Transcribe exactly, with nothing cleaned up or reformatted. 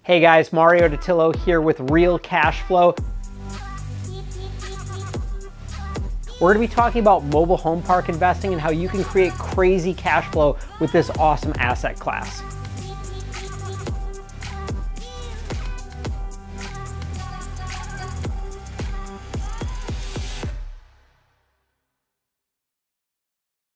Hey guys, Mario Dattilo here with Real Cash Flow. We're going to be talking about mobile home park investing and how you can create crazy cash flow with this awesome asset class.